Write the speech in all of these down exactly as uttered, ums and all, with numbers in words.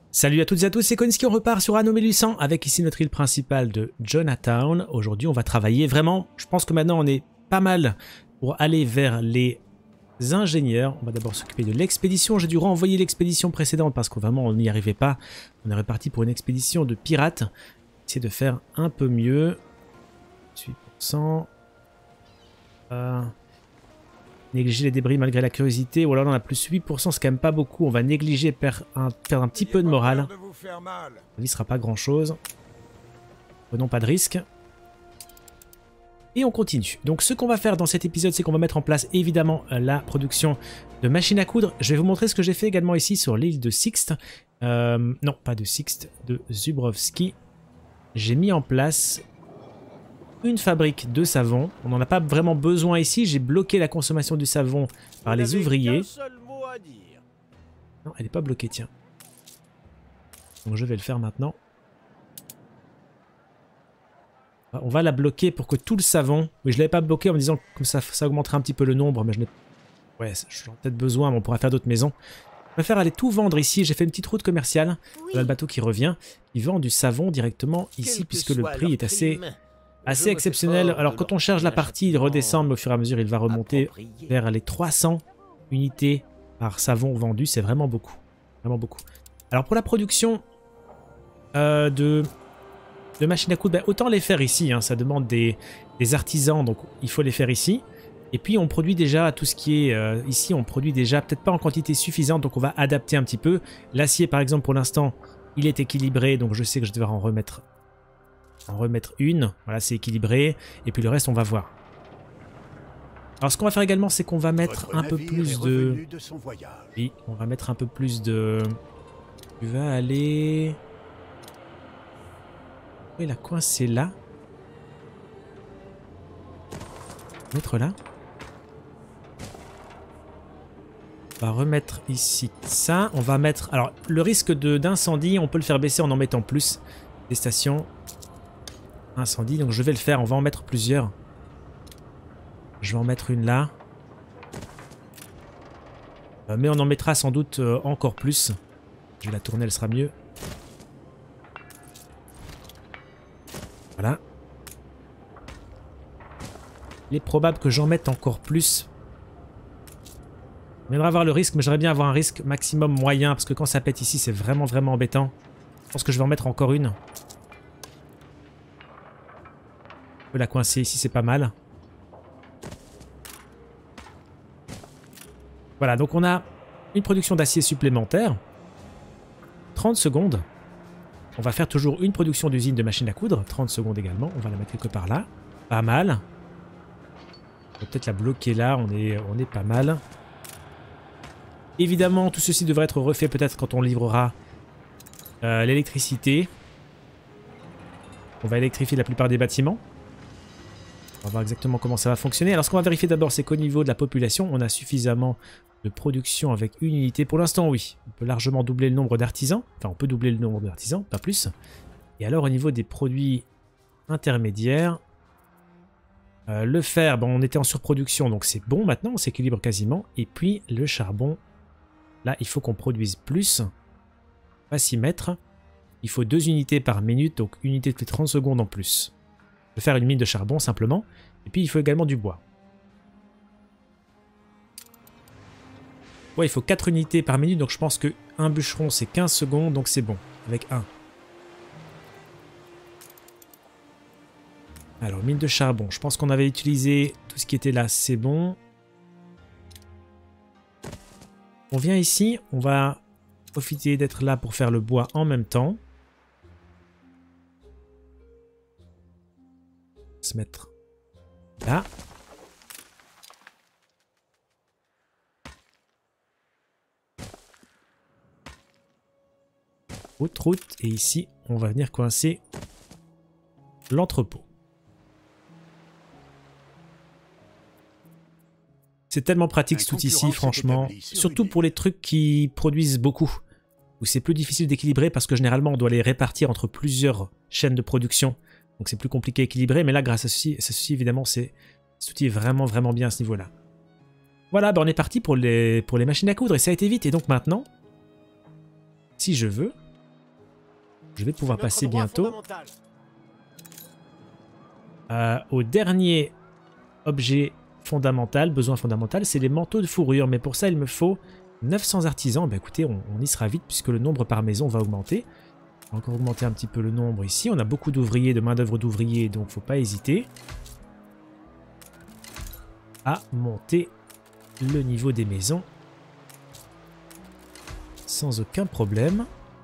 Salut à toutes et à tous, c'est Konski, on repart sur Anno mille huit cents avec ici notre île principale de Jonatown. Aujourd'hui on va travailler vraiment, je pense que maintenant on est pas mal pour aller vers les ingénieurs. On va d'abord s'occuper de l'expédition, j'ai dû renvoyer l'expédition précédente parce que vraiment on n'y arrivait pas. On est reparti pour une expédition de pirates, essayer de faire un peu mieux. huit pour cent. Euh... Négliger les débris malgré la curiosité. Ou alors on a plus huit pour cent, c'est quand même pas beaucoup. On va négliger, perdre un, perdre un petit peu de morale. Il ne sera pas grand chose. Prenons pas de risque. Et on continue. Donc ce qu'on va faire dans cet épisode, c'est qu'on va mettre en place évidemment la production de machines à coudre. Je vais vous montrer ce que j'ai fait également ici sur l'île de Sixte. Euh, non, pas de Sixte, de Zubrovski. J'ai mis en place une fabrique de savon. On n'en a pas vraiment besoin ici. J'ai bloqué la consommation du savon par les ouvriers. Non, elle n'est pas bloquée, tiens. Donc je vais le faire maintenant. On va la bloquer pour que tout le savon... Oui, je ne l'avais pas bloqué en me disant que ça, ça augmenterait un petit peu le nombre, mais je n'ai... Ouais, j'en ai peut-être besoin, mais on pourra faire d'autres maisons. Je préfère aller tout vendre ici. J'ai fait une petite route commerciale. Oui. Là, le bateau qui revient. Il vend du savon directement ici, puisque le prix est assez... assez exceptionnel. Alors quand on charge la partie, il redescend, mais au fur et à mesure, il va remonter vers les trois cents unités par savon vendu. C'est vraiment beaucoup. Vraiment beaucoup. Alors pour la production euh, de, de machines à coudre, ben, autant les faire ici. Hein, ça demande des, des artisans, donc il faut les faire ici. Et puis on produit déjà tout ce qui est euh, ici, on produit déjà peut-être pas en quantité suffisante, donc on va adapter un petit peu. L'acier par exemple pour l'instant, il est équilibré, donc je sais que je devrais en remettre en remettre une, voilà, c'est équilibré, et puis le reste on va voir. Alors ce qu'on va faire également, c'est qu'on va mettre un peu plus de... de oui, on va mettre un peu plus de... Tu vas aller... Oui, la coincée là. Mettre là. On va remettre ici ça. On va mettre... Alors, le risque d'incendie, on peut le faire baisser en en mettant plus. Des stations... incendie, donc je vais le faire, on va en mettre plusieurs. Je vais en mettre une là. Euh, mais on en mettra sans doute euh, encore plus. Je vais la tourner, elle sera mieux. Voilà. Il est probable que j'en mette encore plus. On viendra voir le risque, mais j'aimerais bien avoir un risque maximum moyen, parce que quand ça pète ici, c'est vraiment vraiment embêtant. Je pense que je vais en mettre encore une. On peut la coincer ici, c'est pas mal. Voilà, donc on a une production d'acier supplémentaire. trente secondes. On va faire toujours une production d'usine de machine à coudre. trente secondes également. On va la mettre quelque part là. Pas mal. On va peut-être la bloquer là. On est, on est pas mal. Évidemment, tout ceci devrait être refait peut-être quand on livrera euh, l'électricité. On va électrifier la plupart des bâtiments. On va voir exactement comment ça va fonctionner. Alors ce qu'on va vérifier d'abord, c'est qu'au niveau de la population, on a suffisamment de production avec une unité. Pour l'instant, oui. On peut largement doubler le nombre d'artisans. Enfin, on peut doubler le nombre d'artisans, pas plus. Et alors au niveau des produits intermédiaires, euh, le fer, bon, on était en surproduction, donc c'est bon maintenant, on s'équilibre quasiment. Et puis le charbon, là, il faut qu'on produise plus. On va s'y mettre. Il faut deux unités par minute, donc une unité toutes les trente secondes en plus. Je vais faire une mine de charbon simplement. Et puis il faut également du bois. Ouais, il faut quatre unités par minute, donc je pense que un bûcheron c'est quinze secondes, donc c'est bon. Avec un. Alors, mine de charbon. Je pense qu'on avait utilisé tout ce qui était là, c'est bon. On vient ici, on va profiter d'être là pour faire le bois en même temps. Se mettre là. Route, route. Et ici, on va venir coincer l'entrepôt. C'est tellement pratique tout ici, franchement. Surtout pour les trucs qui produisent beaucoup. Où c'est plus difficile d'équilibrer parce que généralement, on doit les répartir entre plusieurs chaînes de production. Donc c'est plus compliqué à équilibrer, mais là, grâce à ceci, ceci évidemment, cet outil est vraiment, vraiment bien à ce niveau-là. Voilà, ben on est parti pour les, pour les machines à coudre, et ça a été vite. Et donc maintenant, si je veux, Je vais pouvoir passer bientôt euh, au dernier objet fondamental, besoin fondamental, c'est les manteaux de fourrure. Mais pour ça, il me faut neuf cents artisans. Bah écoutez, on, on y sera vite puisque le nombre par maison va augmenter. On va encore augmenter un petit peu le nombre ici. On a beaucoup d'ouvriers, de main-d'œuvre d'ouvriers, donc faut pas hésiter à monter le niveau des maisons sans aucun problème.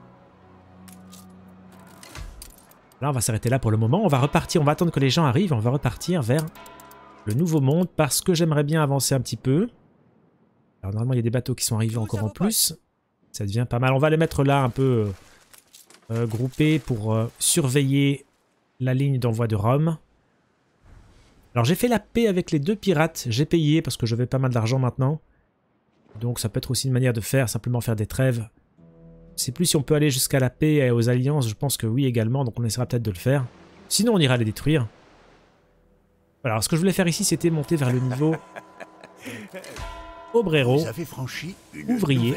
Là, on va s'arrêter là pour le moment. On va repartir, on va attendre que les gens arrivent. On va repartir vers le nouveau monde parce que j'aimerais bien avancer un petit peu. Alors normalement, il y a des bateaux qui sont arrivés encore en plus. Ça devient pas mal. On va les mettre là un peu euh, groupés pour euh, surveiller la ligne d'envoi de Rome. Alors j'ai fait la paix avec les deux pirates. J'ai payé parce que j'avais pas mal d'argent maintenant. Donc ça peut être aussi une manière de faire, simplement faire des trêves. Je sais plus si on peut aller jusqu'à la paix et aux alliances, je pense que oui également, donc on essaiera peut-être de le faire. Sinon on ira les détruire. Voilà, alors ce que je voulais faire ici, c'était monter vers le niveau obrero, ouvrier.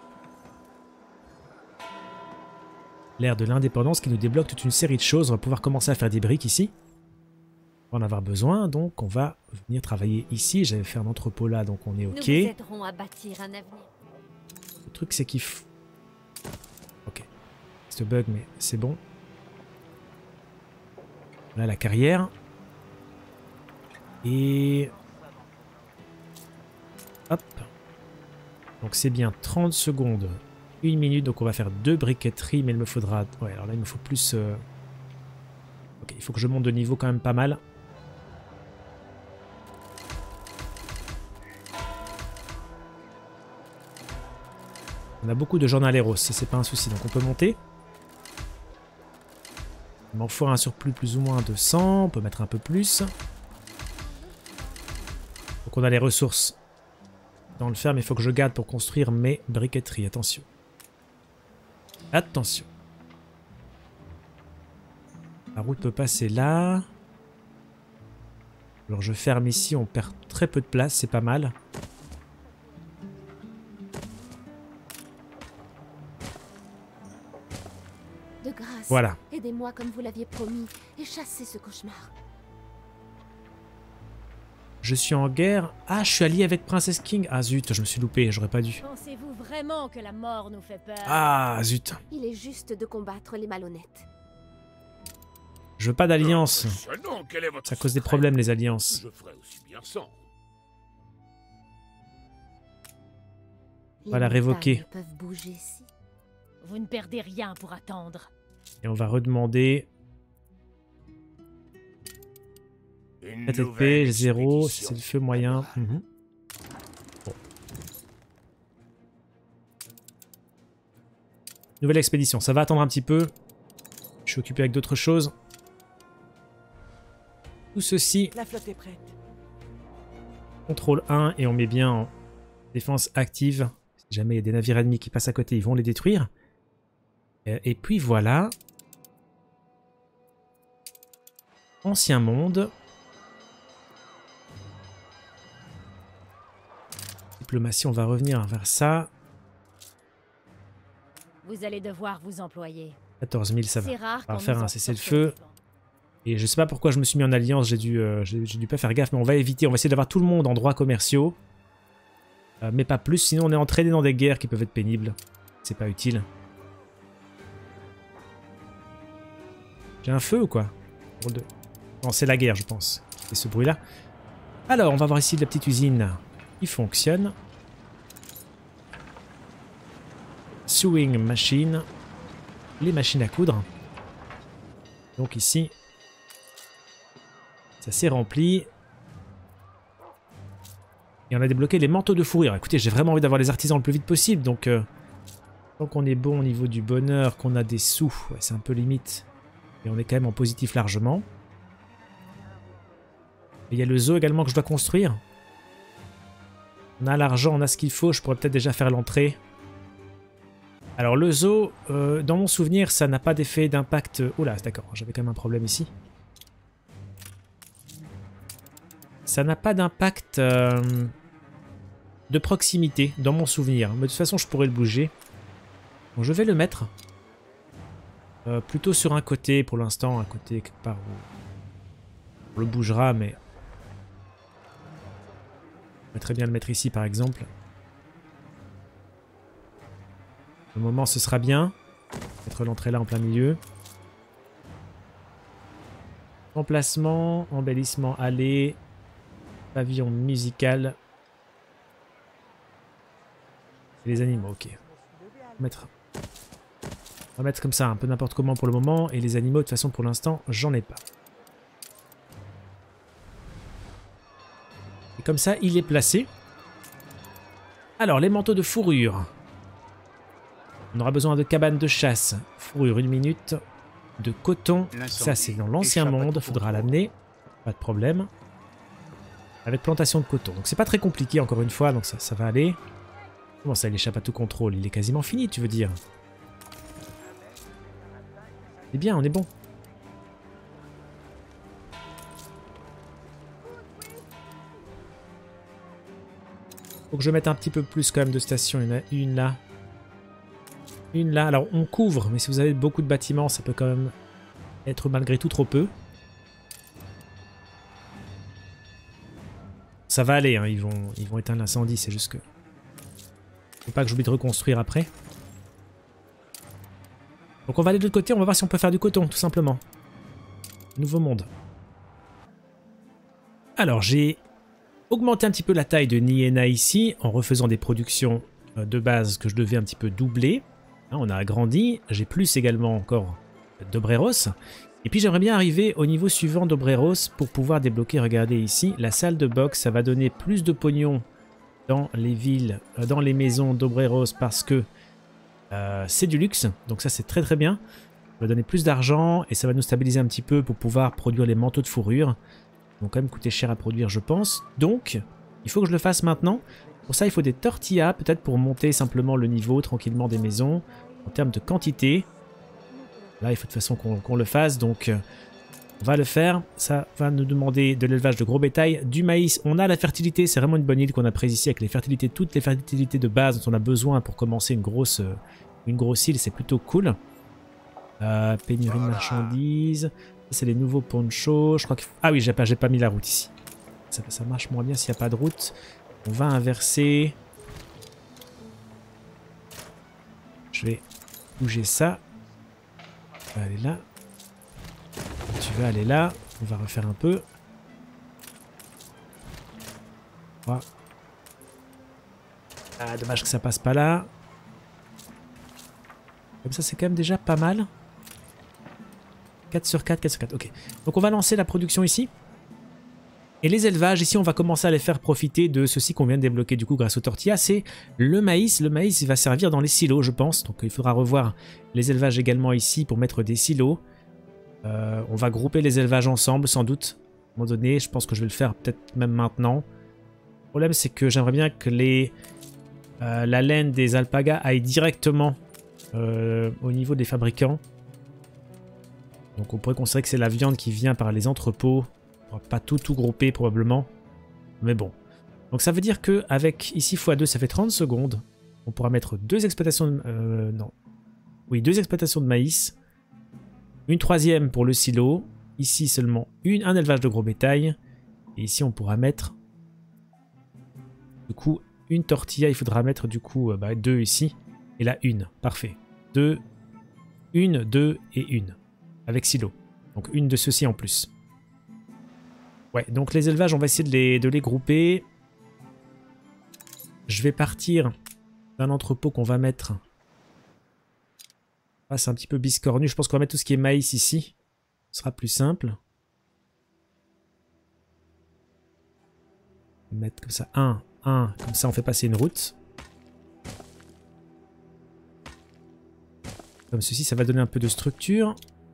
L'ère de l'indépendance qui nous débloque toute une série de choses. On va pouvoir commencer à faire des briques ici. On va en avoir besoin, donc on va venir travailler ici. J'avais fait un entrepôt là, donc on est ok. Nous vous aiderons à bâtir un avenir. Le truc c'est qu'il faut... Ok. C'est un bug, mais c'est bon. Là, la carrière. Et... Hop. Donc c'est bien trente secondes. Une minute, donc on va faire deux briqueteries, mais il me faudra... Ouais, alors là, il me faut plus... Euh... Ok, il faut que je monte de niveau quand même pas mal. On a beaucoup de jornaleros, ça c'est pas un souci, donc on peut monter. Il m'en faut un surplus plus ou moins de cent, on peut mettre un peu plus. Donc on a les ressources dans le fer, mais il faut que je garde pour construire mes briqueteries, attention. Attention. La route peut passer là. Alors je ferme ici, on perd très peu de place, c'est pas mal. De grâce, voilà. Aidez-moi comme vous l'aviez promis et chassez ce cauchemar. Je suis en guerre. Ah, je suis allié avec Princess King. Ah zut, je me suis loupé, j'aurais pas dû. Pensez-vous vraiment que la mort nous fait peur? Ah zut. Il est juste de combattre les malhonnêtes. Je veux pas d'alliance. Ça cause des problèmes les alliances. Je ferai aussi bien sans. On va la révoquer. Peuvent bouger si. Vous ne perdez rien pour attendre. Et on va redemander... T T P, zéro, c'est le feu moyen. Mmh. Bon. Nouvelle expédition, ça va attendre un petit peu. Je suis occupé avec d'autres choses. Tout ceci... La flotte est prête. contrôle un et on met bien en défense active. Si jamais il y a des navires ennemis qui passent à côté, ils vont les détruire. Et puis voilà. Ancien monde. Diplomatie, on va revenir vers ça. Vous allez devoir vous employer. quatorze mille, ça va. C'est rare On va qu'on faire nous un en cessez-le-feu. sorte. Et je sais pas pourquoi je me suis mis en alliance, j'ai dû, euh, j'ai dû pas faire gaffe, mais on va éviter, on va essayer d'avoir tout le monde en droits commerciaux. Euh, mais pas plus, sinon on est entraîné dans des guerres qui peuvent être pénibles. C'est pas utile. J'ai un feu ou quoi? Non, c'est la guerre, je pense, qui fait ce bruit-là. Alors, on va voir ici la petite usine qui fonctionne. Sewing machine. Les machines à coudre. Donc ici, ça s'est rempli. Et on a débloqué les manteaux de fourrure. Écoutez, j'ai vraiment envie d'avoir les artisans le plus vite possible. Donc, euh, tant qu'on est bon au niveau du bonheur, qu'on a des sous, ouais, c'est un peu limite. Et on est quand même en positif largement. Et il y a le zoo également que je dois construire. On a l'argent, on a ce qu'il faut. Je pourrais peut-être déjà faire l'entrée. Alors le zoo, euh, dans mon souvenir, ça n'a pas d'effet d'impact... Oh là, d'accord, j'avais quand même un problème ici. Ça n'a pas d'impact euh, de proximité, dans mon souvenir. Mais de toute façon, je pourrais le bouger. Donc je vais le mettre. Euh, plutôt sur un côté pour l'instant, un côté quelque part où on le bougera, mais on va très bien le mettre ici par exemple. Le moment ce sera bien. Mettre l'entrée là en plein milieu. Emplacement, embellissement, allée, pavillon musical. Et les animaux, ok. On va mettre... On va mettre comme ça, un peu n'importe comment pour le moment. Et les animaux, de toute façon, pour l'instant, j'en ai pas. Et comme ça, il est placé. Alors, les manteaux de fourrure. On aura besoin de cabanes de chasse. Fourrure, une minute. De coton. Ça, c'est dans l'ancien monde. Faudra l'amener. Pas de problème. Avec plantation de coton. Donc, c'est pas très compliqué, encore une fois. Donc, ça, ça va aller. Comment ça, il échappe à tout contrôle? Il est quasiment fini, tu veux dire? C'est bien, on est bon. Faut que je mette un petit peu plus quand même de stations. Il y en a une là. Une là. Alors on couvre, mais si vous avez beaucoup de bâtiments, ça peut quand même être malgré tout trop peu. Ça va aller, hein. ils, vont, ils vont éteindre l'incendie, c'est juste que... Faut pas que j'oublie de reconstruire après. Donc on va aller de l'autre côté, on va voir si on peut faire du coton, tout simplement. Nouveau monde. Alors j'ai augmenté un petit peu la taille de Niena ici, en refaisant des productions de base que je devais un petit peu doubler. Hein, on a agrandi, j'ai plus également encore d'Obreros. Et puis j'aimerais bien arriver au niveau suivant d'Obreros pour pouvoir débloquer, regardez ici, la salle de boxe. Ça va donner plus de pognon dans les villes, dans les maisons d'Obreros parce que Euh, c'est du luxe, donc ça c'est très très bien. Ça va donner plus d'argent et ça va nous stabiliser un petit peu pour pouvoir produire les manteaux de fourrure. Ils vont quand même coûter cher à produire, je pense. Donc, il faut que je le fasse maintenant. Pour ça, il faut des tortillas, peut-être pour monter simplement le niveau tranquillement des maisons. En termes de quantité, là il faut de toute façon qu'on qu'on le fasse, donc euh, on va le faire. Ça va nous demander de l'élevage de gros bétail, du maïs. On a la fertilité, c'est vraiment une bonne île qu'on a prise ici avec les fertilités, toutes les fertilités de base dont on a besoin pour commencer une grosse, une grosse île, c'est plutôt cool. Euh, pénurie de marchandises, c'est les nouveaux ponchos. Je crois que... Ah oui, j'ai pas, j'ai pas mis la route ici. Ça, ça marche moins bien s'il n'y a pas de route. On va inverser. Je vais bouger ça. On va aller là. Tu vas aller là, on va refaire un peu. Voilà. Ah, dommage que ça passe pas là. Comme ça, c'est quand même déjà pas mal. quatre sur quatre, quatre sur quatre, ok. Donc on va lancer la production ici. Et les élevages, ici, on va commencer à les faire profiter de ceci qu'on vient de débloquer du coup grâce aux tortillas. C'est le maïs. Le maïs, il va servir dans les silos, je pense. Donc il faudra revoir les élevages également ici pour mettre des silos. Euh, on va grouper les élevages ensemble, sans doute. À un moment donné, je pense que je vais le faire peut-être même maintenant. Le problème, c'est que j'aimerais bien que les, euh, la laine des alpagas aille directement euh, au niveau des fabricants. Donc on pourrait considérer que c'est la viande qui vient par les entrepôts. On va pas tout tout grouper probablement. Mais bon. Donc ça veut dire que avec ici fois deux, ça fait trente secondes. On pourra mettre deux exploitations de... Euh, non. Oui, deux exploitations de maïs. Une troisième pour le silo. Ici seulement une, un élevage de gros bétail. Et ici on pourra mettre du coup une tortilla. Il faudra mettre du coup euh, bah, deux ici. Et là une. Parfait. Deux. Une, deux et une. Avec silo. Donc une de ceux-ci en plus. Ouais, donc les élevages, on va essayer de les, de les grouper. Je vais partir d'un entrepôt qu'on va mettre... Ah, c'est un petit peu biscornu. Je pense qu'on va mettre tout ce qui est maïs ici. Ce sera plus simple. On va mettre comme ça un, un. Comme ça, on fait passer une route. Comme ceci, ça va donner un peu de structure.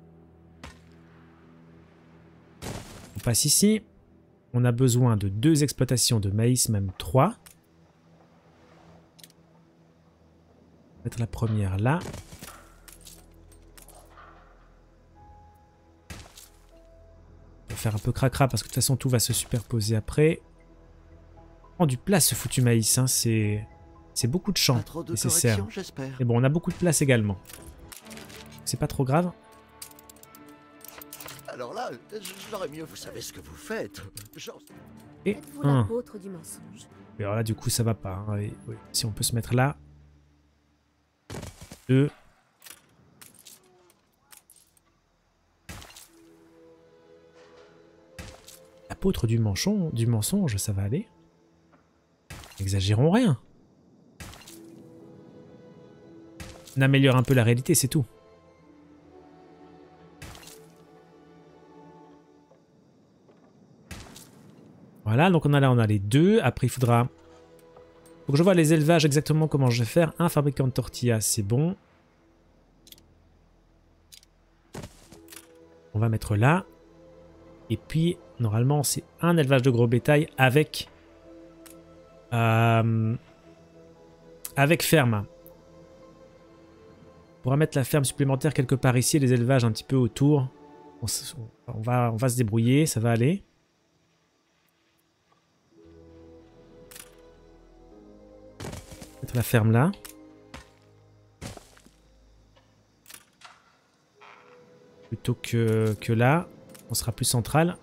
On passe ici. On a besoin de deux exploitations de maïs, même trois. On va mettre la première là. On va faire un peu cracra parce que de toute façon tout va se superposer après. Prends du place ce foutu maïs, hein. c'est beaucoup de champs nécessaires. Et bon, on a beaucoup de place également. C'est pas trop grave. Alors là, j'aurais mieux... Vous savez ce que vous faites. Genre... Et Êtes-vous un. l'apôtre du mensonge? Et alors là, du coup, ça va pas. Hein. Et, oui. Si on peut se mettre là. Deux. L'apôtre du, manchon, du mensonge, ça va aller. Exagérons rien. On améliore un peu la réalité, c'est tout. Voilà, donc on a là, on a les deux. Après, il faudra... Faut que je vois les élevages exactement comment je vais faire. Un fabricant de tortillas, c'est bon. On va mettre là. Et puis, normalement, c'est un élevage de gros bétail avec... Euh, avec ferme. On pourra mettre la ferme supplémentaire quelque part ici et les élevages un petit peu autour. On, on, va, on va se débrouiller, ça va aller. Mettre la ferme là. Plutôt que, que là. On sera plus central.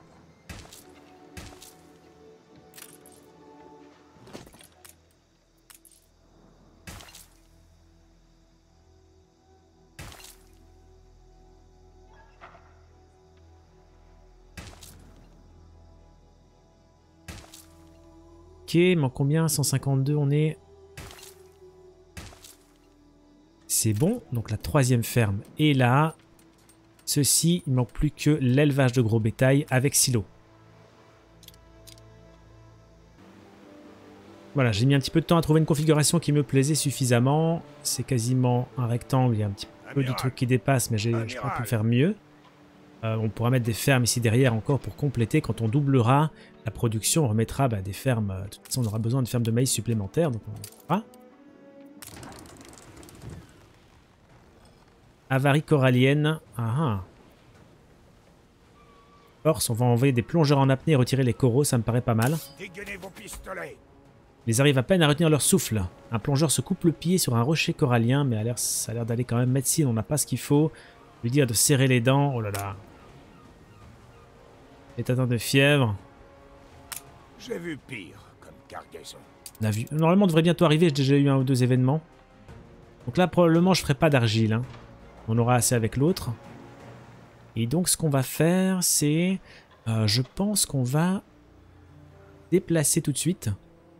Ok, il manque combien? cent cinquante-deux, on est... C'est bon, donc la troisième ferme est là. Ceci, il ne manque plus que l'élevage de gros bétail avec silo. Voilà, j'ai mis un petit peu de temps à trouver une configuration qui me plaisait suffisamment. C'est quasiment un rectangle, il y a un petit peu de trucs qui dépassent, mais je crois qu'on peut faire mieux. Euh, on pourra mettre des fermes ici derrière encore pour compléter. Quand on doublera la production, on remettra bah, des fermes. De toute façon, on aura besoin de fermes de maïs supplémentaires. Donc on va. Avarie corallienne. Ah ah. Force, on va envoyer des plongeurs en apnée et retirer les coraux, ça me paraît pas mal. Ils arrivent à peine à retenir leur souffle. Un plongeur se coupe le pied sur un rocher corallien, mais a l'air, ça a l'air d'aller quand même. Médecine, on n'a pas ce qu'il faut. Lui dire de serrer les dents. Oh là là. État de fièvre. J'ai vu pire comme cargaison. On a vu. Normalement, on devrait bientôt arriver. J'ai déjà eu un ou deux événements. Donc là, probablement, je ferai pas d'argile. Hein. On aura assez avec l'autre. Et donc, ce qu'on va faire, c'est... Euh, je pense qu'on va déplacer tout de suite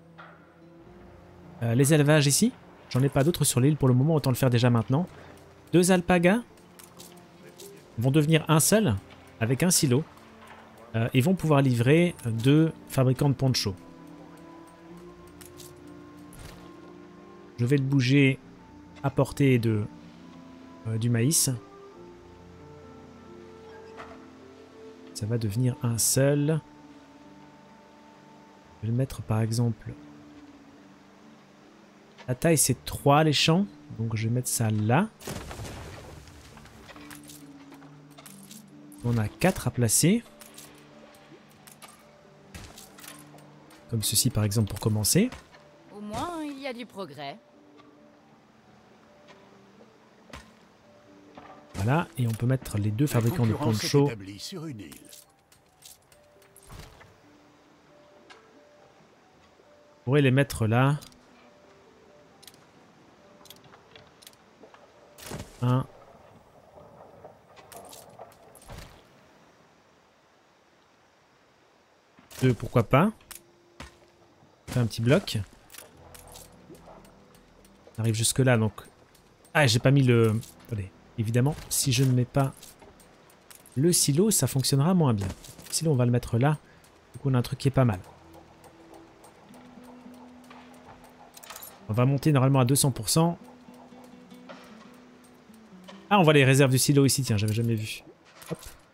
euh, les élevages ici. J'en ai pas d'autres sur l'île pour le moment. Autant le faire déjà maintenant. Deux alpagas vont devenir un seul avec un silo. Euh, et vont pouvoir livrer deux fabricants de ponchos. Je vais le bouger à portée de, euh, du maïs. Ça va devenir un seul. Je vais le mettre par exemple... La taille c'est trois les champs. Donc je vais mettre ça là. On a quatre à placer. Comme ceci par exemple pour commencer. Au moins, il y a du progrès. Voilà, et on peut mettre les deux fabricants de ponchos. Sur une île. On pourrait les mettre là. Un. Deux, pourquoi pas. On fait un petit bloc. On arrive jusque là, donc... Ah, j'ai pas mis le... Allez, évidemment, si je ne mets pas le silo, ça fonctionnera moins bien. Le silo, on va le mettre là. Du coup, on a un truc qui est pas mal. On va monter normalement à deux cents pour cent. Ah, on voit les réserves du silo ici, tiens, j'avais jamais vu. Hop.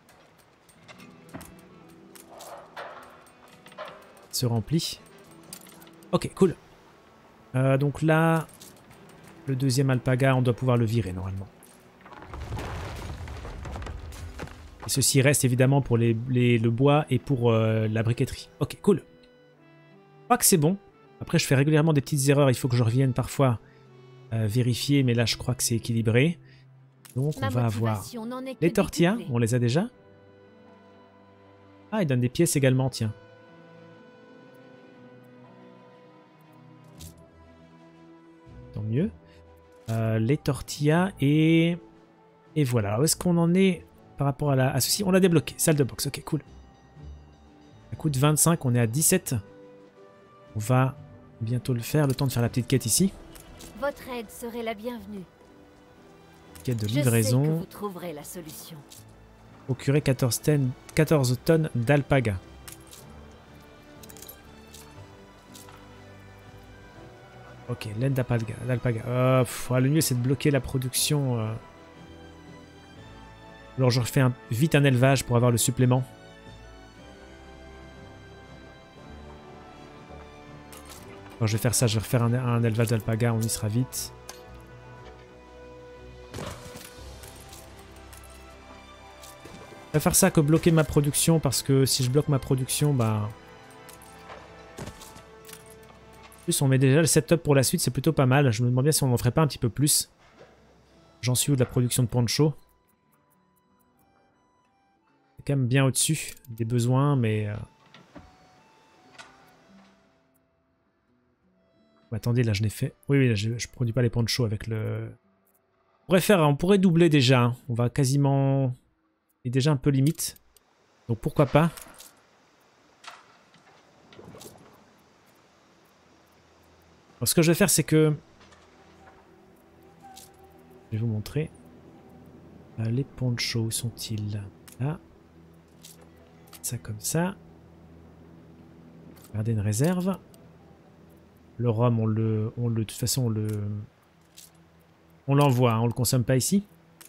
Se remplit. Ok, cool. Euh, donc là, le deuxième alpaga, on doit pouvoir le virer normalement. Et ceci reste évidemment pour les, les, le bois et pour euh, la briqueterie. Ok, cool. Je crois que c'est bon. Après, je fais régulièrement des petites erreurs. Il faut que je revienne parfois euh, vérifier. Mais là, je crois que c'est équilibré. Donc, Ma on va avoir motivation n'en est que les tortillas. décuplée. On les a déjà. Ah, il donne des pièces également, tiens. Tant mieux. Euh, les tortillas et... Et voilà. Alors, où est-ce qu'on en est par rapport à, la... à ceci? On l'a débloqué. Salle de boxe. Ok, cool. Ça coûte vingt-cinq. On est à dix-sept. On va bientôt le faire. Le temps de faire la petite quête ici. Votre aide serait la bienvenue. Quête de Je sais que livraison. vous trouverez la solution. Procurer quatorze tonnes, quatorze tonnes d'alpaga. Ok, laine d'alpaga. d'alpaga. Euh, pff, le mieux c'est de bloquer la production. Euh... Alors je refais un, vite un élevage pour avoir le supplément. Alors je vais faire ça, je vais refaire un, un élevage d'alpaga, on y sera vite. Je vais faire ça que bloquer ma production parce que si je bloque ma production, bah... En plus on met déjà le setup pour la suite, c'est plutôt pas mal. Je me demande bien si on en ferait pas un petit peu plus. J'en suis où de la production de poncho? C'est quand même bien au-dessus des besoins, mais... Euh... Oh, attendez, là je n'ai fait... Oui, oui, là, je, je produis pas les ponchos avec le... On pourrait faire, on pourrait doubler déjà. Hein. On va quasiment... Il est déjà un peu limite. Donc pourquoi pas. Alors ce que je vais faire c'est que... Je vais vous montrer. Euh, les ponchos, où sont-ils? Là. Ça comme ça. Garder une réserve. Le rhum, on le... On le de toute façon, on le... On l'envoie, hein, on le consomme pas ici.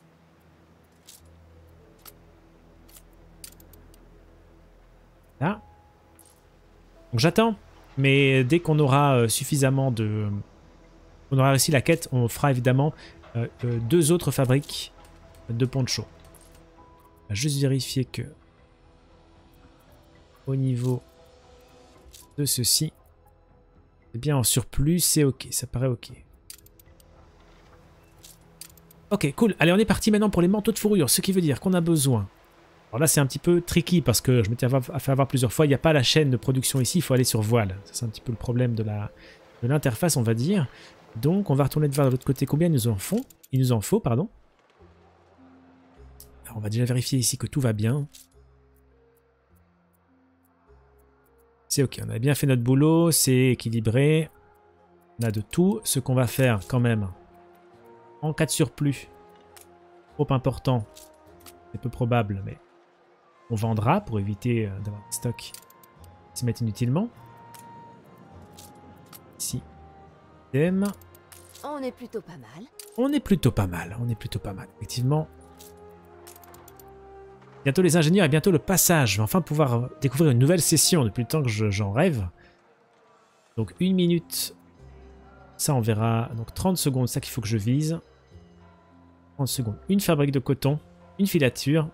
Là. Donc j'attends, mais dès qu'on aura euh, suffisamment de... On aura réussi la quête, on fera évidemment euh, euh, deux autres fabriques de poncho. On va juste vérifier que au niveau de ceci, c'est bien en surplus, c'est ok, ça paraît ok. Ok, cool. Allez, on est parti maintenant pour les manteaux de fourrure, ce qui veut dire qu'on a besoin... Alors là, c'est un petit peu tricky parce que je m'étais fait avoir plusieurs fois. Il n'y a pas la chaîne de production ici, il faut aller sur voile. C'est un petit peu le problème de la de l'interface, on va dire. Donc, on va retourner de voir de l'autre côté combien ils nous en font. Il nous en faut, pardon. Alors, on va déjà vérifier ici que tout va bien. C'est ok, on a bien fait notre boulot, c'est équilibré. On a de tout. Ce qu'on va faire quand même, en cas de surplus, trop important, c'est peu probable, mais... On vendra pour éviter euh, d'avoir des stocks qui se mettent inutilement. Ici. Idem. On est plutôt pas mal. On est plutôt pas mal. On est plutôt pas mal. Effectivement. Bientôt les ingénieurs et bientôt le passage. Je vais enfin pouvoir découvrir une nouvelle session depuis le temps que j'en rêve. Donc une minute. Ça on verra. Donc trente secondes, ça qu'il faut que je vise. trente secondes. Une fabrique de coton. Une filature.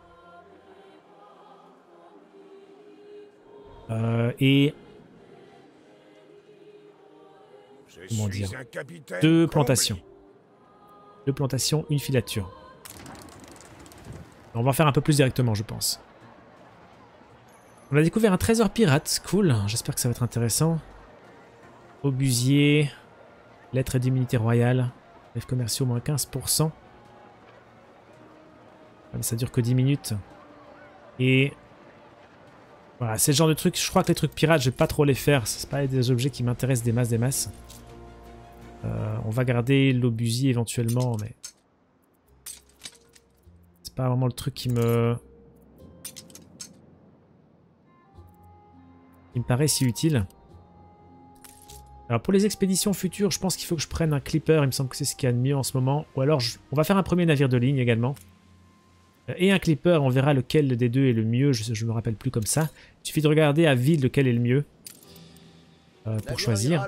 Euh, et comment dire, deux plantations. Deux plantations, une filature. On va en faire un peu plus directement, je pense. On a découvert un trésor pirate, cool. J'espère que ça va être intéressant. Obusier, lettres d'immunité royale, rêves commerciaux moins quinze pour cent. Ça dure que dix minutes. Et voilà, c'est le genre de truc, je crois que les trucs pirates, je vais pas trop les faire. C'est pas des objets qui m'intéressent des masses, des masses. Euh, on va garder l'obusier éventuellement, mais... C'est pas vraiment le truc qui me... qui me paraît si utile. Alors pour les expéditions futures, je pense qu'il faut que je prenne un clipper, il me semble que c'est ce qu'il y a de mieux en ce moment. Ou alors, je... on va faire un premier navire de ligne également. Et un clipper, on verra lequel des deux est le mieux, je ne me rappelle plus comme ça. Il suffit de regarder à vide lequel est le mieux euh, pour choisir.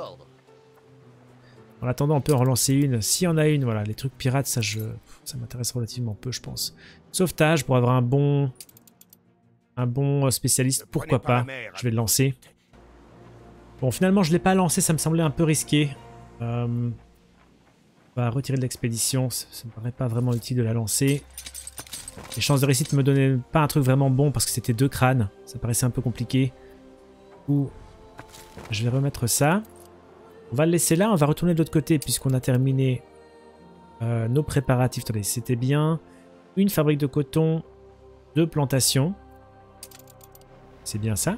En attendant, on peut en relancer une. S'il y en a une, voilà, les trucs pirates, ça, je... ça m'intéresse relativement peu, je pense. Sauvetage, pour avoir un bon, un bon spécialiste, pourquoi pas, je vais le lancer. Bon, finalement, je ne l'ai pas lancé, ça me semblait un peu risqué. Euh... On va retirer de l'expédition, ça ne me paraît pas vraiment utile de la lancer. Les chances de réussite me donnaient pas un truc vraiment bon parce que c'était deux crânes. Ça paraissait un peu compliqué. Du coup, je vais remettre ça. On va le laisser là. On va retourner de l'autre côté puisqu'on a terminé euh, nos préparatifs. Attendez, c'était bien. Une fabrique de coton, deux plantations. C'est bien ça.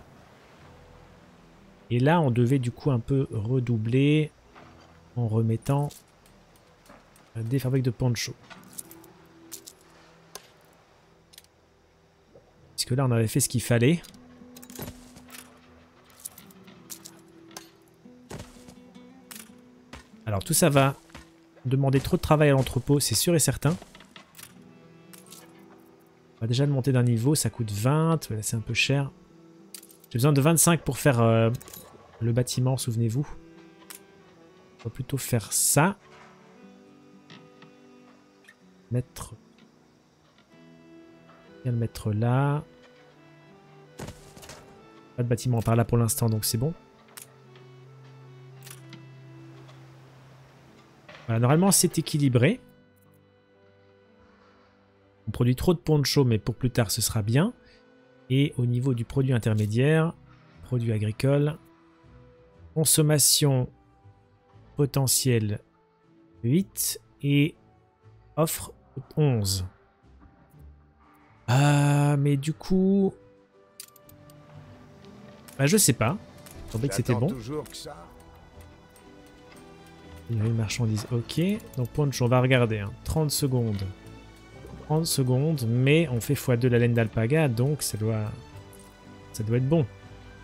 Et là, on devait du coup un peu redoubler en remettant des fabriques de poncho. Puisque là, on avait fait ce qu'il fallait. Alors, tout ça va demander trop de travail à l'entrepôt, c'est sûr et certain. On va déjà le monter d'un niveau, ça coûte vingt, ouais, c'est un peu cher. J'ai besoin de vingt-cinq pour faire euh, le bâtiment, souvenez-vous. On va plutôt faire ça. Mettre... Bien le mettre là. Pas de bâtiment par là pour l'instant, donc c'est bon. Voilà, normalement c'est équilibré. On produit trop de poncho, mais pour plus tard ce sera bien. Et au niveau du produit intermédiaire, produit agricole, consommation potentielle huit et offre onze. Ah, mais du coup... Bah, je sais pas. Je trouvais que c'était bon. Que ça. Il y a une marchandise, ok. Donc poncho, on va regarder. Hein. trente secondes. trente secondes, mais on fait fois deux la laine d'alpaga, donc ça doit... ça doit être bon.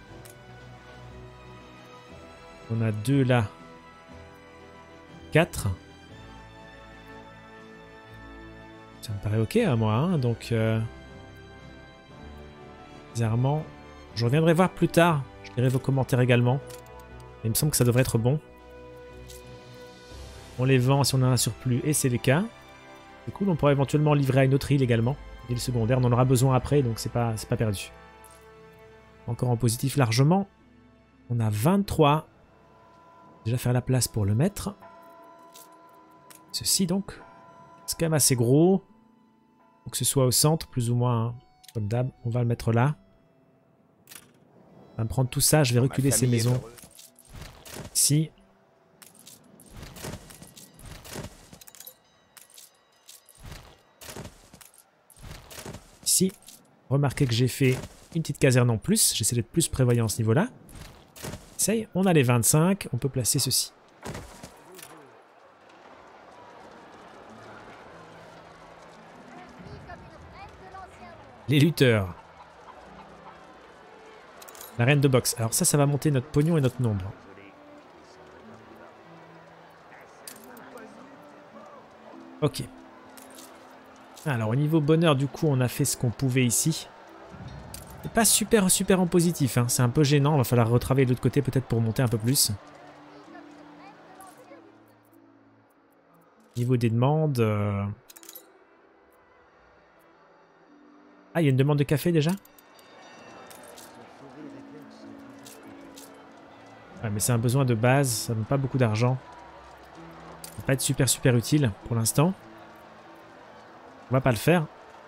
On a deux là. quatre. Ça me paraît ok à moi, hein, donc... Euh... Bizarrement... Je reviendrai voir plus tard. Je lirai vos commentaires également. Il me semble que ça devrait être bon. On les vend si on a un surplus, et c'est le cas. C'est cool, on pourra éventuellement livrer à une autre île également. Île secondaire, on en aura besoin après, donc c'est pas, c'est pas perdu. Encore en positif largement. On a vingt-trois. Déjà faire la place pour le mettre. Ceci donc. C'est quand même assez gros. Faut que ce soit au centre, plus ou moins, hein, comme d'hab. On va le mettre là. On va me prendre tout ça, je vais reculer ces maisons. Ici. Ici. Remarquez que j'ai fait une petite caserne en plus. J'essaie d'être plus prévoyant à ce niveau-là. Essaye. On a les vingt-cinq. On peut placer ceci. Les lutteurs. La reine de boxe. Alors ça, ça va monter notre pognon et notre nombre. Ok. Alors au niveau bonheur, du coup, on a fait ce qu'on pouvait ici. C'est pas super super en positif, hein. C'est un peu gênant. Il va falloir retravailler de l'autre côté peut-être pour monter un peu plus. Niveau des demandes... Euh... Ah, il y a une demande de café déjà? Ouais, mais c'est un besoin de base, ça ne donne pas beaucoup d'argent. Ça va pas être super super utile pour l'instant. On va pas le faire.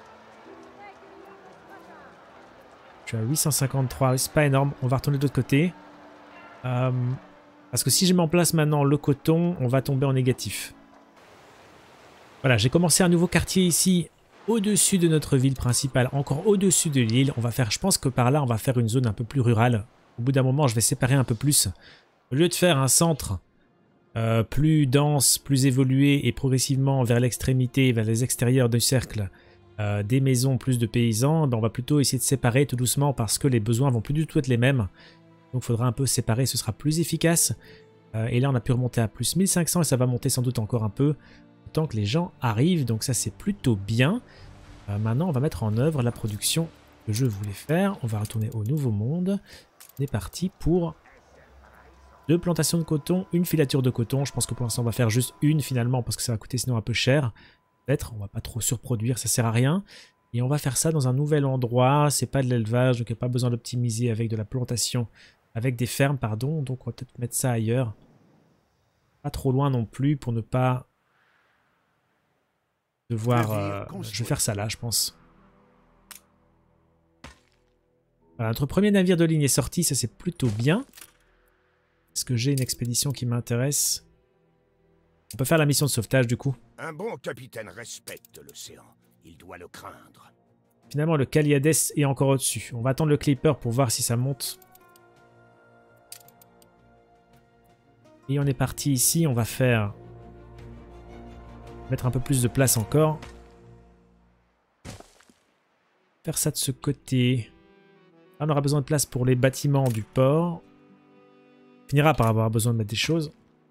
Je suis à huit cent cinquante-trois, c'est pas énorme. On va retourner de l'autre côté. Euh, parce que si je mets en place maintenant le coton, on va tomber en négatif. Voilà, j'ai commencé un nouveau quartier ici, au-dessus de notre ville principale, encore au-dessus de l'île. On va faire, je pense que par là, on va faire une zone un peu plus rurale. Au bout d'un moment, je vais séparer un peu plus. Au lieu de faire un centre euh, plus dense, plus évolué et progressivement vers l'extrémité, vers les extérieurs du cercle, euh, des maisons, plus de paysans, ben on va plutôt essayer de séparer tout doucement parce que les besoins vont plus du tout être les mêmes. Donc il faudra un peu séparer, ce sera plus efficace. Euh, et là, on a pu remonter à plus mille cinq cents et ça va monter sans doute encore un peu. Tant que les gens arrivent, donc ça c'est plutôt bien. Euh, maintenant, on va mettre en œuvre la production que je voulais faire. On va retourner au Nouveau Monde. On est parti pour deux plantations de coton, une filature de coton. Je pense que pour l'instant on va faire juste une finalement parce que ça va coûter sinon un peu cher. Peut-être, on va pas trop surproduire, ça sert à rien. Et on va faire ça dans un nouvel endroit. C'est pas de l'élevage, donc il n'y a pas besoin d'optimiser avec de la plantation, avec des fermes, pardon. Donc on va peut-être mettre ça ailleurs. Pas trop loin non plus pour ne pas devoir... Euh, je vais faire ça là, je pense. Voilà, notre premier navire de ligne est sorti, ça c'est plutôt bien. Est-ce que j'ai une expédition qui m'intéresse? On peut faire la mission de sauvetage du coup. Un bon capitaine respecte l'océan. Il doit le craindre. Finalement, le Caliades est encore au-dessus. On va attendre le Clipper pour voir si ça monte. Et on est parti ici. On va faire... mettre un peu plus de place encore. Faire ça de ce côté. Là, on aura besoin de place pour les bâtiments du port. On finira par avoir besoin de mettre des choses.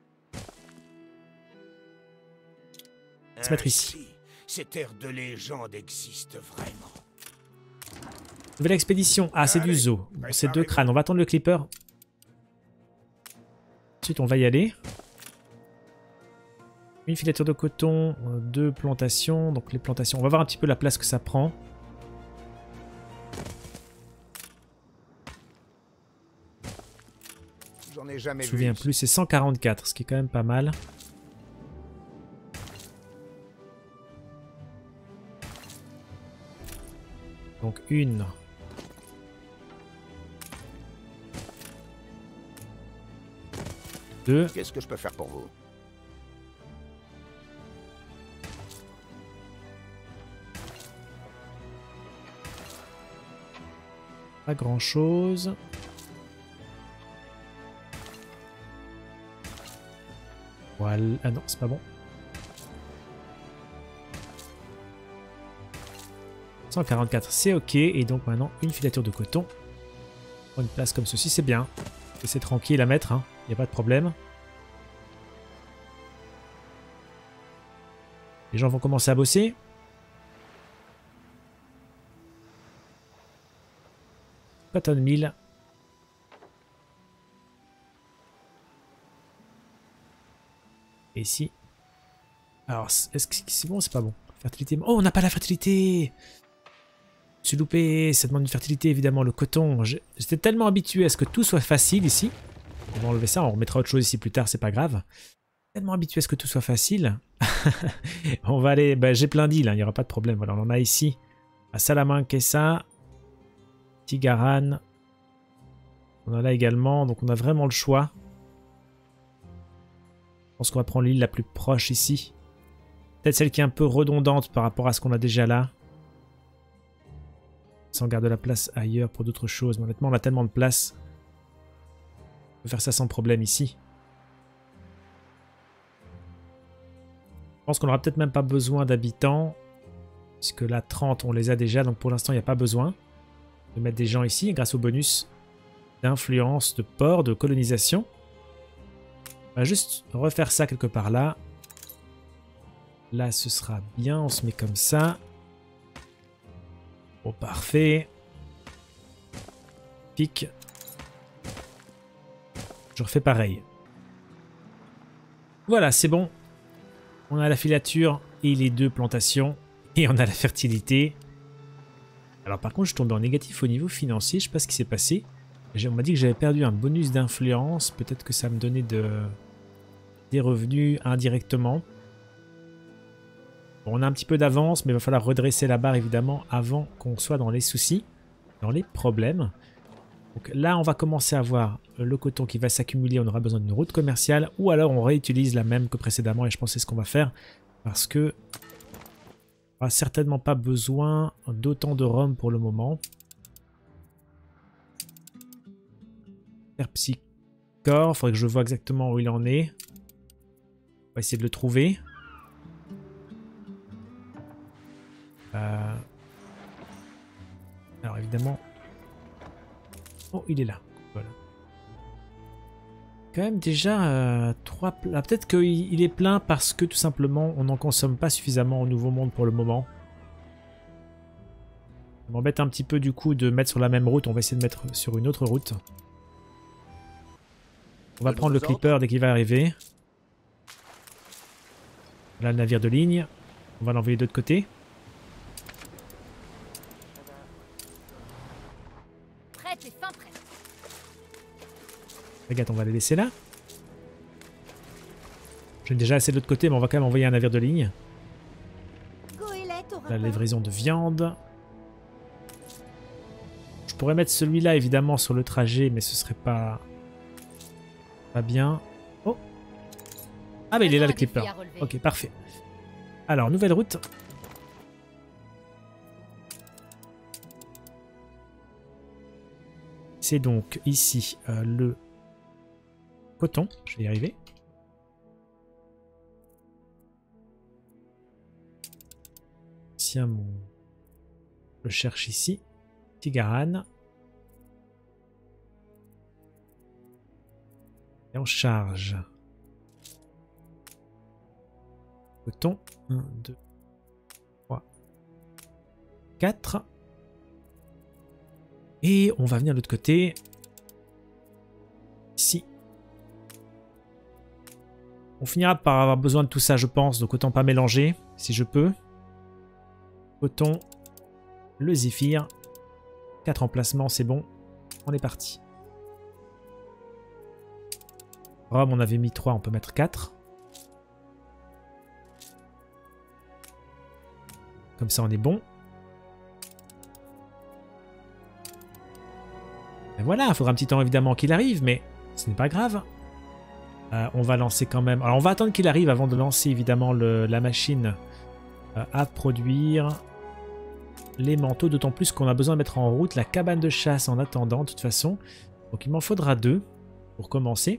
On va se mettre ici. Ainsi, cette ère de légende existe vraiment. Nouvelle expédition. Ah, c'est du zoo. Bon, c'est deux crânes. On va attendre le Clipper. Ensuite, on va y aller. Une filature de coton, deux plantations. Donc les plantations, on va voir un petit peu la place que ça prend. J'en ai jamais Je me vu. souviens plus, c'est cent quarante-quatre, ce qui est quand même pas mal. Donc une. Deux. Qu'est-ce que je peux faire pour vous? Pas grand chose. Voilà. Ah non, c'est pas bon. cent quarante-quatre, c'est ok. Et donc maintenant, une filature de coton. Une place comme ceci, c'est bien. Et c'est tranquille à mettre, hein. Il n'y a pas de problème. Les gens vont commencer à bosser. Cotton Mill. Et ici. Alors, est-ce que c'est bon ou c'est pas bon? Fertilité. Oh, on n'a pas la fertilité! Je suis loupé. Ça demande une fertilité, évidemment. Le coton. J'étais tellement habitué à ce que tout soit facile ici. On va enlever ça. On remettra autre chose ici plus tard. C'est pas grave. Tellement habitué à ce que tout soit facile. On va aller. Bah, j'ai plein d'îles. Hein, il n'y aura pas de problème. Voilà, on en a ici. À Salamanca. Tigaran. On en a également. Donc on a vraiment le choix. Je pense qu'on va prendre l'île la plus proche ici. Peut-être celle qui est un peu redondante par rapport à ce qu'on a déjà là. Ça, on garde de la place ailleurs pour d'autres choses. Mais honnêtement, on a tellement de place. On peut faire ça sans problème ici. Je pense qu'on n'aura peut-être même pas besoin d'habitants. Puisque là, trente, on les a déjà. Donc pour l'instant, il n'y a pas besoin de mettre des gens ici. Grâce au bonus d'influence, de port, de colonisation. On va juste refaire ça quelque part là. Là, ce sera bien. On se met comme ça. Oh, parfait. Pique. Je refais pareil. Voilà, c'est bon. On a la filature et les deux plantations. Et on a la fertilité. Alors par contre, je suis tombé en négatif au niveau financier. Je sais pas ce qui s'est passé. On m'a dit que j'avais perdu un bonus d'influence. Peut-être que ça me donnait de... des revenus indirectement. Bon, on a un petit peu d'avance, mais il va falloir redresser la barre évidemment avant qu'on soit dans les soucis, dans les problèmes. Donc là, on va commencer à voir le coton qui va s'accumuler. On aura besoin d'une route commerciale ou alors on réutilise la même que précédemment et je pense que c'est ce qu'on va faire parce que on n'a certainement pas besoin d'autant de rhum pour le moment. Terpsichore, il faudrait que je vois exactement où il en est. On va essayer de le trouver. Euh... Alors évidemment... Oh, il est là. Voilà. Quand même déjà euh, trois plats. Peut-être qu'il est plein parce que tout simplement on n'en consomme pas suffisamment au Nouveau Monde pour le moment. Ça m'embête un petit peu du coup de mettre sur la même route. On va essayer de mettre sur une autre route. On va prendre le Clipper dès qu'il va arriver. Là le navire de ligne. On va l'envoyer de l'autre côté. Prête et fin prête. Regarde, on va les laisser là. J'ai déjà assez de l'autre côté, mais on va quand même envoyer un navire de ligne. La livraison de viande. Je pourrait mettre celui-là évidemment sur le trajet, mais ce serait pas... pas bien. Oh. Ah bah il est là le clipper. Ok, parfait. Alors, nouvelle route. C'est donc ici euh, le coton. Je vais y arriver. Tiens, mon... je cherche ici. Tigarane. Et on charge. Coton. un, deux, trois, quatre. Et on va venir de l'autre côté. Ici. On finira par avoir besoin de tout ça, je pense. Donc autant pas mélanger, si je peux. Coton. Le zéphyr. quatre emplacements, c'est bon. On est parti. Rome, on avait mis trois, on peut mettre quatre. Comme ça, on est bon. Et voilà, il faudra un petit temps évidemment qu'il arrive, mais ce n'est pas grave. Euh, on va lancer quand même... Alors, on va attendre qu'il arrive avant de lancer évidemment le, la machine euh, à produire les manteaux, d'autant plus qu'on a besoin de mettre en route la cabane de chasse en attendant, de toute façon. Donc, il m'en faudra deux pour commencer.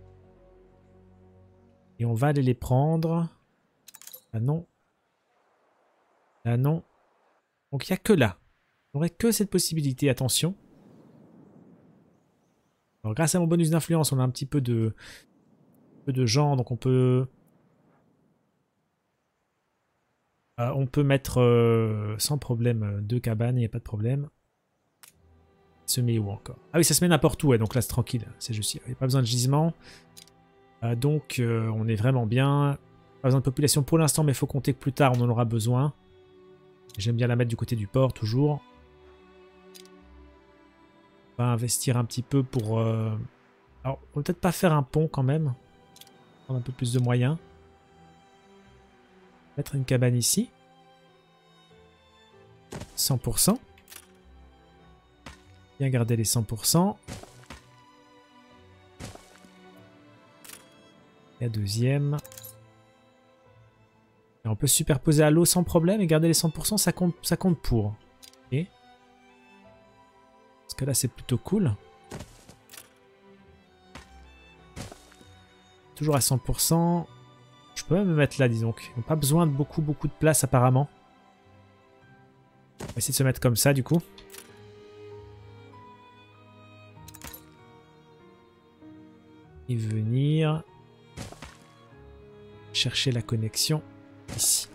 Et on va aller les prendre. Ah non. Ah non. Donc il n'y a que là. On n'aurait que cette possibilité, attention. Alors grâce à mon bonus d'influence, on a un petit peu de, un peu de gens, donc on peut... Euh, on peut mettre euh, sans problème deux cabanes, il n'y a pas de problème. Se met où encore? Ah oui, ça se met n'importe où, ouais, donc là c'est tranquille, c'est juste, il n'y a pas besoin de gisement. Euh, donc euh, on est vraiment bien. Pas besoin de population pour l'instant, mais il faut compter que plus tard on en aura besoin. J'aime bien la mettre du côté du port, toujours. On va investir un petit peu pour... Euh... Alors, on va peut-être pas faire un pont quand même. Prendre un peu plus de moyens. Mettre une cabane ici. cent pour cent. Bien garder les cent pour cent. La deuxième. Et on peut superposer à l'eau sans problème et garder les cent pour cent, ça compte, ça compte pour. Ok. Parce que là, c'est plutôt cool. Toujours à cent pour cent. Je peux même me mettre là, disons. Ils n'ont pas besoin de beaucoup, beaucoup de place, apparemment. On va essayer de se mettre comme ça, du coup. Et venir... chercher la connexion ici.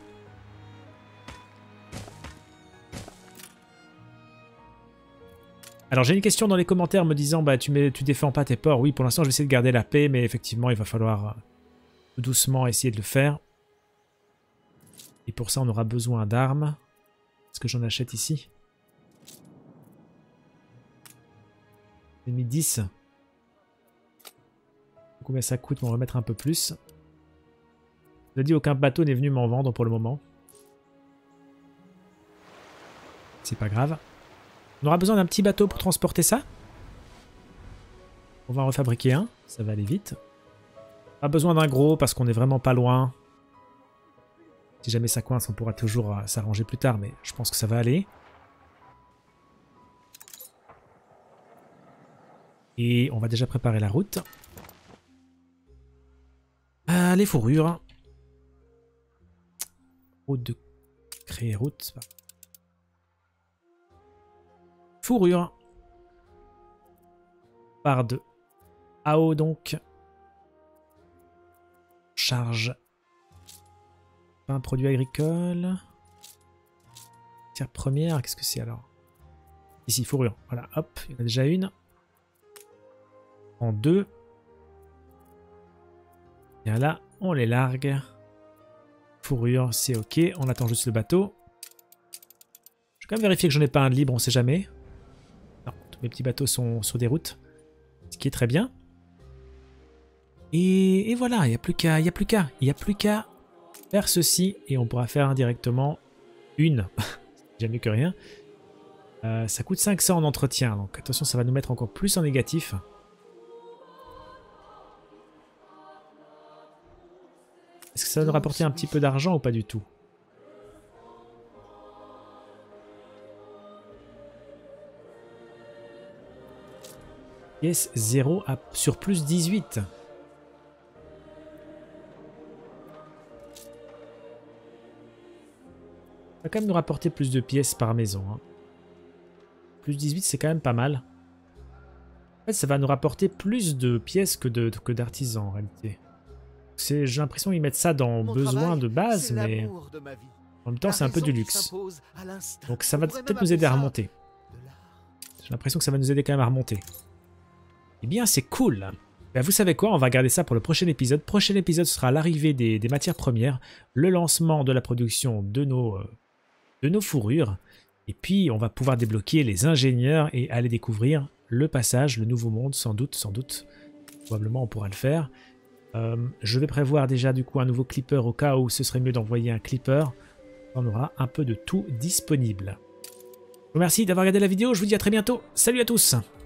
Alors j'ai une question dans les commentaires me disant bah tu, mets, tu défends pas tes ports. Oui, pour l'instant je vais essayer de garder la paix, mais effectivement il va falloir euh, tout doucement essayer de le faire. Et pour ça on aura besoin d'armes. Est-ce que j'en achète ici? J'ai mis dix. Combien ça coûte? On va remettre un peu plus. Je l'ai dit, aucun bateau n'est venu m'en vendre pour le moment. C'est pas grave. On aura besoin d'un petit bateau pour transporter ça. On va en refabriquer un, ça va aller vite. Pas besoin d'un gros parce qu'on est vraiment pas loin. Si jamais ça coince, on pourra toujours euh, s'arranger plus tard, mais je pense que ça va aller. Et on va déjà préparer la route. Euh, les fourrures. Route de... Créer route. Fourrure. Par deux. A O donc. Charge. Pas un produit agricole. Matière première, qu'est-ce que c'est alors? Ici, fourrure. Voilà, hop, il y en a déjà une. En deux. Et là, on les largue. Fourrure, c'est ok. On attend juste le bateau. Je vais quand même vérifier que j'en ai pas un de libre, on sait jamais. Non, tous mes petits bateaux sont sur des routes. Ce qui est très bien. Et, et voilà, il n'y a plus qu'à, il n'y a plus qu'à, il n'y a plus qu'à faire ceci et on pourra faire indirectement une, c'est déjà mieux que rien, Euh, ça coûte cinq cents en entretien, donc attention, ça va nous mettre encore plus en négatif. Est-ce que ça va nous rapporter un petit peu d'argent ou pas du tout? Pièce zéro à, sur plus dix-huit. Ça va quand même nous rapporter plus de pièces par maison. Hein. Plus dix-huit, c'est quand même pas mal. En fait, ça va nous rapporter plus de pièces que de, que d'artisans en réalité. J'ai l'impression qu'ils mettent ça dans Mon besoin travail, de base, c'est mais l'amour de ma vie. en même temps, La c'est un peu raison du qui luxe. s'impose à l'instinct. Donc ça va On pourrait peut-être même nous aider à appeler ça remonter. de l'art. J'ai l'impression que ça va nous aider quand même à remonter. Eh bien, c'est cool. Ben, vous savez quoi, on va garder ça pour le prochain épisode. Prochain épisode sera l'arrivée des, des matières premières, le lancement de la production de nos, euh, de nos fourrures, et puis on va pouvoir débloquer les ingénieurs et aller découvrir le passage, le nouveau monde, sans doute, sans doute. Probablement on pourra le faire. Euh, je vais prévoir déjà du coup un nouveau clipper au cas où ce serait mieux d'envoyer un clipper. On aura un peu de tout disponible. Je vous remercie d'avoir regardé la vidéo, je vous dis à très bientôt. Salut à tous!